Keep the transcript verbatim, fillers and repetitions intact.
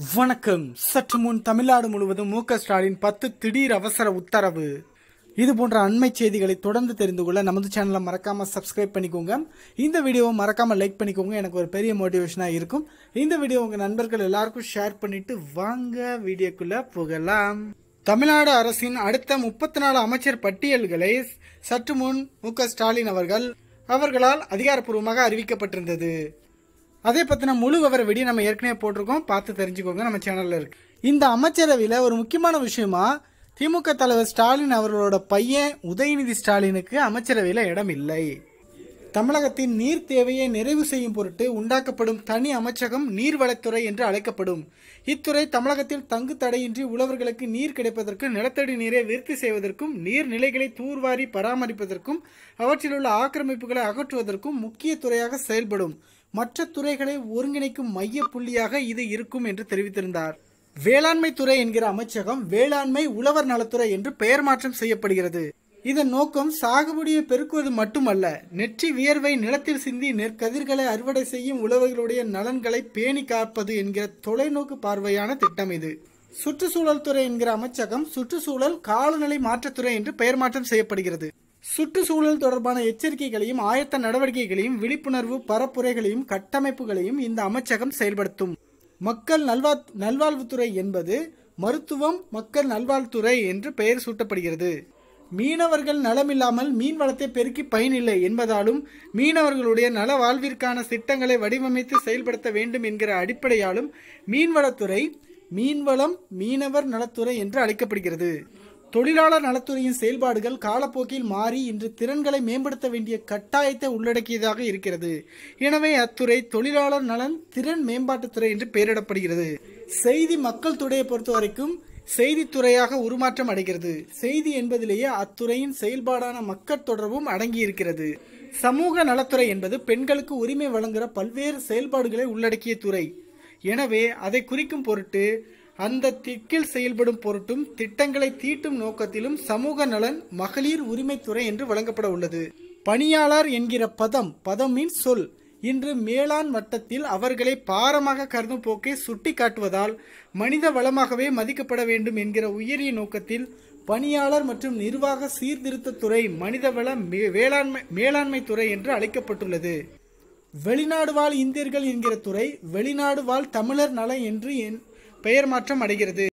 வணக்கம். சற்று முன் தமிழ்நாடு முழுவதும் மு க ஸ்டாலின் பத்து திடீர் அவசர உத்தரவு. இது போன்ற அண்மை செய்திகளை தொடர்ந்து தெரிந்து கொள்ள நமது சேனலை மறக்காம சப்ஸ்கிரைப் பண்ணிக்கோங்க. இந்த வீடியோவை மறக்காம லைக் பண்ணிக்கோங்க. எனக்கு ஒரு பெரிய மோட்டிவேஷனா இருக்கும். இந்த வீடியோ உங்க நண்பர்கள் எல்லாருக்கும் ஷேர் பண்ணிட்டு வாங்க வீடியோக்குள்ள போகலாம். தமிழ்நாடு அரசின் அடுத்த முப்பத்தி நாலு அமைச்சர் பட்டியல்களை சற்று முன் மு க ஸ்டாலின் அவர்கள் அவர்களால் அதிகாரப்பூர்வமாக அறிவிக்கப்பட்டிருந்தது. அதே பத்தின முழு விவர வீடியோ நம்ம ஏற்கனவே போட்டிருக்கோம், பார்த்து தெரிஞ்சுக்கோங்க. நம்ம சேனல்ல இருக்கு. இந்த அமைச்சரவையில் ஒரு முக்கியமான விஷயமா திமுக தலைவர் ஸ்டாலின் அவர்களோட பையன் உதயநிதி ஸ்டாலினுக்கு அமைச்சரவையில் இடம் இல்லை. தமிழகத்தின் நீர் தேவையை நிறைவு செய்யும் பொருட்டு உண்டாக்கப்படும் தனி அமைச்சகம் நீர்வளத்துறை என்று அழைக்கப்படும். இத்துறை தமிழகத்தில் தங்கு தடையின்றி உழவர்களுக்கு நீர் கிடைப்பதற்கு, நிலத்தடி நீரை விருத்தி செய்வதற்கும், நீர்நிலைகளை தூர்வாரி பராமரிப்பதற்கும், அவற்றில் உள்ள ஆக்கிரமிப்புகளை அகற்றுவதற்கும் முக்கிய துறையாக செயல்படும். மற்ற துறைகளை ஒருங்கிணைக்கும் மைய புள்ளியாக இது இருக்கும் என்று தெரிவித்திருந்தார். வேளாண்மை துறை என்கிற அமைச்சகம் வேளாண்மை உழவர் நலத்துறை என்று பெயர் மாற்றம் செய்யப்படுகிறது. இதன் நோக்கம் சாகுபடியை பெருக்குவது மட்டுமல்ல, நெற்றி வியர்வை நிலத்தில் சிந்தி நெற்கதிர்களை அறுவடை செய்யும் உழவர்களுடைய நலன்களை பேணி காப்பது என்கிற தொலைநோக்கு பார்வையான திட்டம் இது. சுற்றுச்சூழல் துறை என்கிற அமைச்சகம் சுற்றுச்சூழல் காலநிலை மாற்றத்துறை என்று பெயர் மாற்றம் செய்யப்படுகிறது. சுற்றுச்சூழல் தொடர்பான எச்சரிக்கைகளையும் ஆயத்த நடவடிக்கைகளையும் விழிப்புணர்வு பரப்புரைகளையும் கட்டமைப்புகளையும் இந்த அமைச்சகம் செயல்படுத்தும். மக்கள் நல்வா நல்வாழ்வுத்துறை என்பது மருத்துவம் மக்கள் நல்வாழ்வுத்துறை என்று பெயர் சூட்டப்படுகிறது. மீனவர்கள் நலமில்லாமல் மீன் வளத்தை பெருக்கி பயனில்லை என்பதாலும் மீனவர்களுடைய நல வாழ்விற்கான திட்டங்களை வடிவமைத்து செயல்படுத்த வேண்டும் என்கிற அடிப்படையாலும் மீன்வளத்துறை மீன்வளம் மீனவர் நலத்துறை என்று அழைக்கப்படுகிறது. தொழிலாளர் நலத்துறையின் செயல்பாடுகள் காலப்போக்கில் மாறி இன்று திறன்களை மேம்படுத்த வேண்டிய கட்டாயத்தை உள்ளடக்கியதாக இருக்கிறது. எனவே அத்துறை தொழிலாளர் நலன் திறன் மேம்பாட்டுத்துறை என்று பெயரிடப்படுகிறது. செய்தி மக்கள் துறையை பொறுத்த வரைக்கும் செய்தித்துறையாக உருமாற்றம் அடைகிறது. செய்தி என்பதிலேயே அத்துறையின் செயல்பாடான மக்கள் தொடர்பும் அடங்கி இருக்கிறது. சமூக நலத்துறை என்பது பெண்களுக்கு உரிமை வழங்குகிற பல்வேறு செயல்பாடுகளை உள்ளடக்கிய துறை. எனவே அதை குறிக்கும் பொருட்டு அந்த திக்கில் செயல்படும் பொருட்டும் திட்டங்களை தீட்டும் நோக்கத்திலும் சமூக நலன் மகளிர் உரிமைத்துறை என்று வழங்கப்பட உள்ளது. பணியாளர் என்கிற பதம் பதம் மீன் சொல் இன்று மேலாண் வட்டத்தில் அவர்களை பாரமாக கருதும் போக்கை சுட்டி காட்டுவதால் மனித வளமாகவே மதிக்கப்பட வேண்டும் என்கிற உயரிய நோக்கத்தில் பணியாளர் மற்றும் நிர்வாக சீர்திருத்த துறை மனிதவள வேளாண்மை மேலாண்மை துறை என்று அழைக்கப்பட்டுள்ளது. வெளிநாடு வாழ் இந்தியர்கள் என்கிற துறை வெளிநாடு வாழ் தமிழர் நல என்று பெயர் மாற்றம் அடைகிறது.